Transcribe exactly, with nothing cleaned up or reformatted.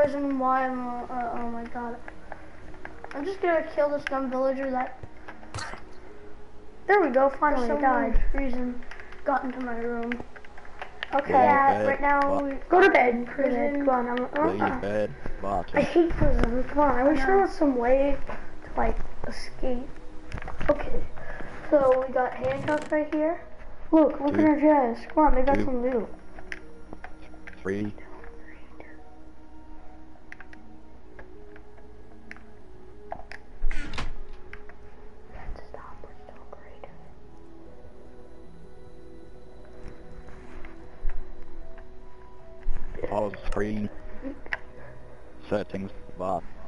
prison. Why am I? Uh, oh my god. I'm just gonna kill this dumb villager that. There we go. Finally, For some died. Reason got into my room. Okay. Yeah, bed, right now, bo- we, Go to bed. Prison. Come on. I'm, I'm, Leave uh, bed, bottom. I hate prison. Come on. I wish I there know. was some way to like escape. Okay. So we got handcuffs right here. Look. Look Two. at our chest. Come on. They got Two. some loot. Three. Stop. We're still great. Pause screen. Settings, bot.